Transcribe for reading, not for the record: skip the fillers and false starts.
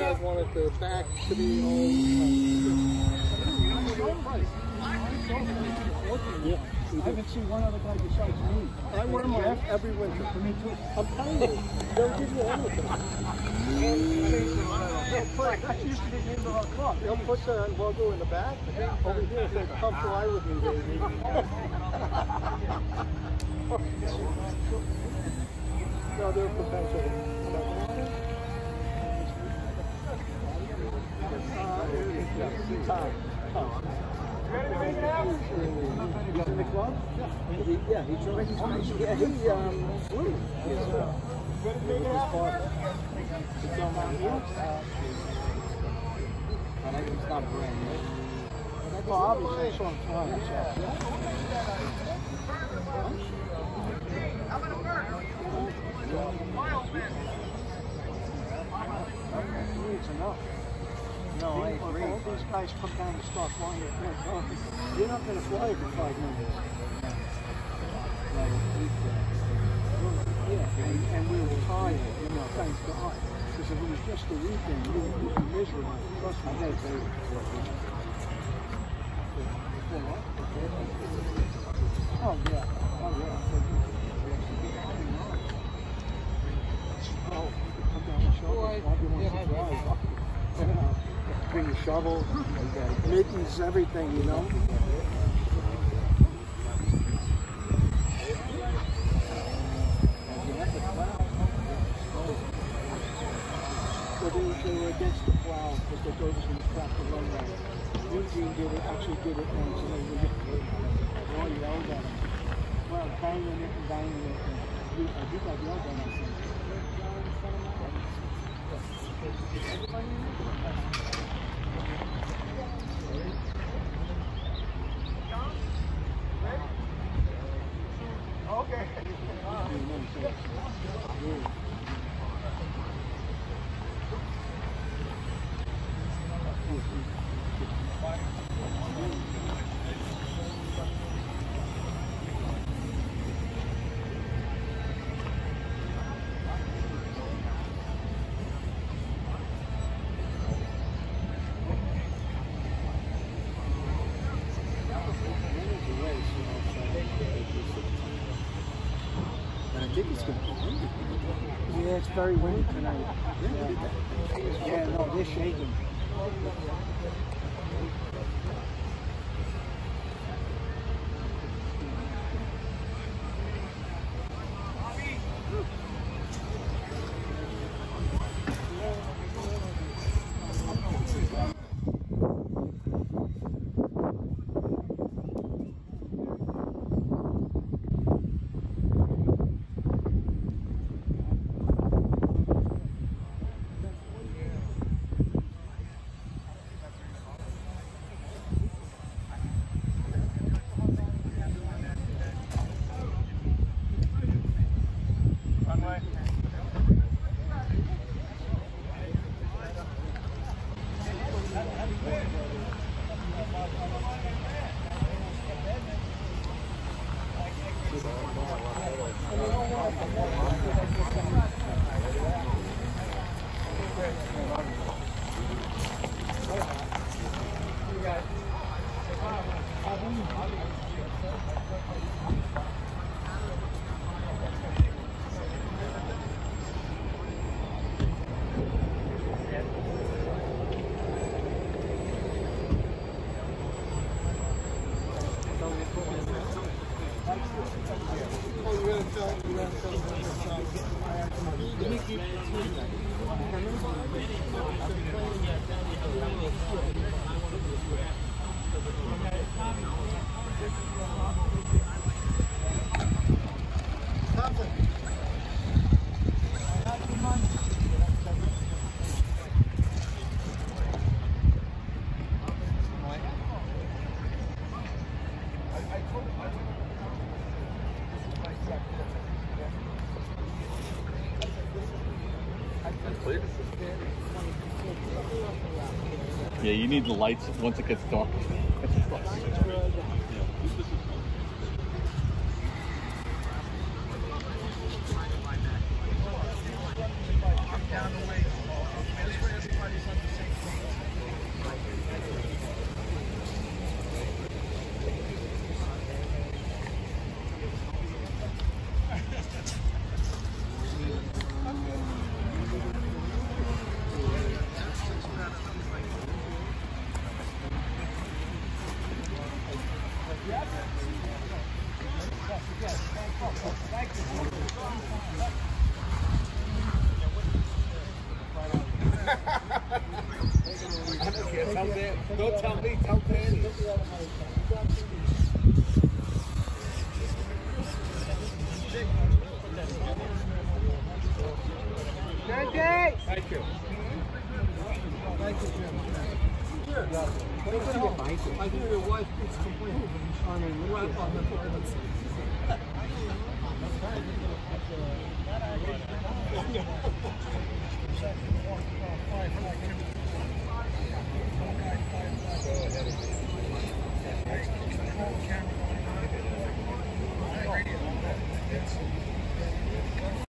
guys wanted the back to be all. Yeah. I haven't seen one other guy besides me. I wear mine every winter. For me too. I'm telling you, they'll give you anything. They'll put the logo in the back. Over here, say, come fly with me, baby. No, they're potential. He's in the club? Yeah, he joined. Yeah, he flew. Yes, sir. With his father. It's on my here. I think it's not brand new. Well, obviously, it's on time. It's enough. No, I agree. All these guys come down and start flying at 1 time. You're not going to fly for 5 minutes. Yeah, and we were tired, you know, thank God. Because if it was just a weekend, we would be miserable. Trust me. Oh, yeah. Oh, yeah. Oh, come down and shovel. Bobby wants to drive. Bring the shovel, mittens, everything, you know. So they were against the plow because they thought it was going to crack the runway. Eugene actually did it once, and they all yelled at him. Well, banging it and banging it. And I think I yelled at him. Okay. Yeah, it's very windy tonight. Yeah, no, they're shaking. Yeah, you need the lights once it gets dark. Don't tell me, tell Danny. Thank you. Thank you, Jim. Sure. I hear your wife keeps complaining on the toilets.